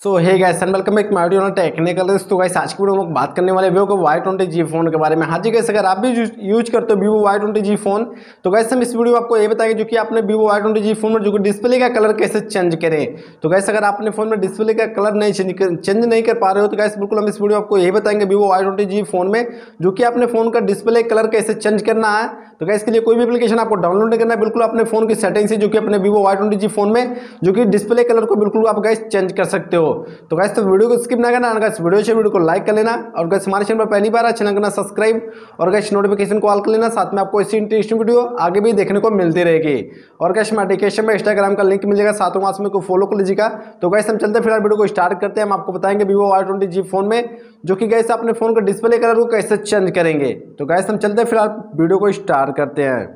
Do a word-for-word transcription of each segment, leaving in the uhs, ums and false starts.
So hey guys and welcome back my video technical. तो guys आज की video में बात करने वाले वीवो के वाई ट्वेंटी जी फोन के बारे में। हाँ जी गाइस, अगर आप भी यूज करते हो Vivo Y twenty G phone तो गाइस हम इस वीडियो में आपको ये बताएंगे जो कि आपने Vivo Y twenty G phone में जो कि डिस्प्ले का कलर कैसे चेंज करें। तो गाइस अगर आपने फोन में डिस्प्ले का कलर नहीं चेंज नहीं कर पा रहे हो तो गाइस बिल्कुल हम इस वीडियो में आपको यही बताएंगे Vivo Y twenty G phone में जो कि आपने फोन का डिस्प्ले कलर कैसे चेंज करना है। तो गाइस इसके लिए कोई भी एप्लीकेशन आपको डाउनलोड नहीं करना है, बिल्कुल अपने फोन की सेटिंग से जो कि अपने Vivo Y twenty G phone में जो कि डिस्प्ले कलर को बिल्कुल आप गाइस चेंज कर सकते हो। तो गाइस तो वीडियो को स्किप ना करना, गाइस वीडियो से वीडियो को लाइक कर लेना और गाइस हमारे चैनल पर पहली बार चैनल करना सब्सक्राइब और गाइस नोटिफिकेशन को ऑल कर लेना। साथ में आपको इसी इंटरेस्टिंग वीडियो आगे भी देखने को मिलती रहेगी। और गाइस नोटिफिकेशन में इंस्टाग्राम का लिंक मिल जाएगा, साथ में उसमें को फॉलो कर लीजिएगा। तो गाइस हम चलते फिलहाल वीडियो को स्टार्ट करते हैं। हम आपको बताएंगे Vivo Y twenty G phone में जो कि गाइस अपने फोन का डिस्प्ले कलर को कैसे चेंज करेंगे। तो गाइस हम चलते फिलहाल वीडियो को स्टार्ट करते हैं।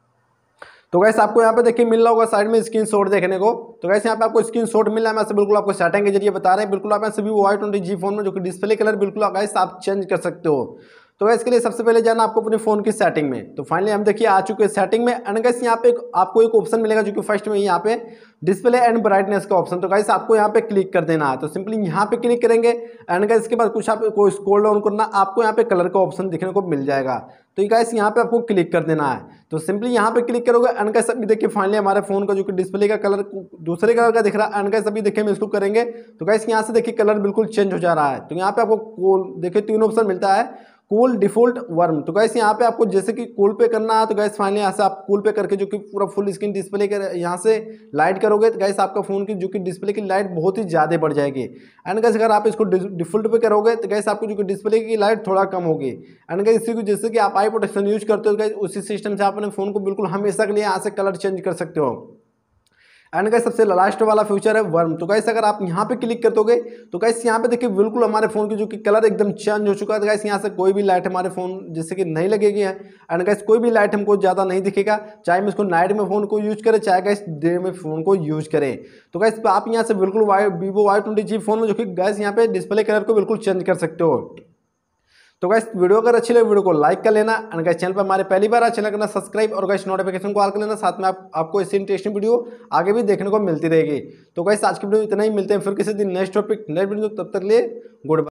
तो गैस आपको यहाँ पे देखिए मिल रहा होगा साइड में स्क्रीनशॉट देखने को। तो गैस यहाँ पे आपको स्क्रीनशॉट मिल रहा है, मैं से बिल्कुल आपको सेटिंग के जरिए बता रहे हैं। बिल्कुल आप ऐसे भी वाई ट्वेंटी जी फोन में जो कि डिस्प्ले कलर बिल्कुल गैस आप चेंज कर सकते हो। तो गैस इसके लिए सबसे पहले जाना आपको अपने फोन की सेटिंग में। तो फाइनली हम देखिए आ चुके हैं सेटिंग में एंड गैस यहाँ पे आपको एक ऑप्शन मिलेगा जो कि फर्स्ट में यहाँ पे डिस्प्ले एंड ब्राइटनेस का ऑप्शन। तो गाइस आपको यहाँ पे क्लिक कर देना है। तो सिंपली यहाँ पे क्लिक करेंगे एंड गाइस इसके बाद कुछ आपको स्क्रॉल डाउन करना, आपको यहाँ पे कलर का ऑप्शन देखने को मिल जाएगा। तो गाइस यहाँ पे आपको क्लिक कर देना है। तो सिंपली यहाँ पे क्लिक करोगे एंड गाइस अभी देखिए फाइनली हमारे फोन का जो कि डिस्प्ले का कलर दूसरे कलर का दिख रहा है एंड गाइस अभी देखिए हम इसको करेंगे तो गाइस यहाँ से देखिए कलर बिल्कुल चेंज हो जा रहा है। तो यहाँ पे आपको देखिए तीन ऑप्शन मिलता है, कूल, डिफॉल्ट, वर्म। तो गाइस यहाँ पे आपको जैसे कि कूल पे करना है तो गाइस फाइनली यहाँ से आप कूल पे करके जो कि पूरा फुल स्क्रीन डिस्प्ले कर यहाँ से लाइट करोगे तो गाइस आपका फोन की जो कि डिस्प्ले की लाइट बहुत ही ज़्यादा बढ़ जाएगी। एंड गाइस अगर आप इसको डिफॉल्ट पे करोगे तो गाइस आपको जो कि डिस्प्ले की लाइट थोड़ा कम होगी। एंड गाइस इसी को जैसे कि आप आई प्रोटेक्शन यूज करते हो गाइस उसी सिस्टम से आप अपने फोन को बिल्कुल हमेशा के लिए यहाँ से कलर चेंज कर सकते हो। एंड गाइस सबसे लास्ट वाला फीचर है वर्म। तो गाइस अगर आप यहाँ पे क्लिक कर दोगे तो गाइस यहाँ पे देखिए बिल्कुल हमारे फोन की जो कि कलर एकदम चेंज हो चुका है। तो गाइस यहाँ से कोई भी लाइट हमारे फोन जैसे कि नहीं लगेगी है एंड गाइस कोई भी लाइट हमको ज़्यादा नहीं दिखेगा, चाहे हम इसको नाइट में फोन को यूज करें चाहे गाइस डे में फोन को यूज करें। तो गाइस आप यहाँ से बिल्कुल Y Vivo Y twenty G phone में जो कि गाइस यहाँ पे डिस्प्ले कलर को बिल्कुल चेंज कर सकते हो। तो गाइस वीडियो अगर अच्छी लगे वीडियो को लाइक कर लेना एंड गाइस चैनल पर हमारे पहली बार चैनल करना सब्सक्राइब और गाइस नोटिफिकेशन को ऑल कर लेना। साथ में आप, आपको इसी इंटरेस्टिंग वीडियो आगे भी देखने को मिलती रहेगी। तो गाइस आज की वीडियो इतना ही, मिलते हैं फिर किसी दिन नेक्स्ट टॉपिक नेक्स्ट वीडियो, तब तक लिए गुड बाय।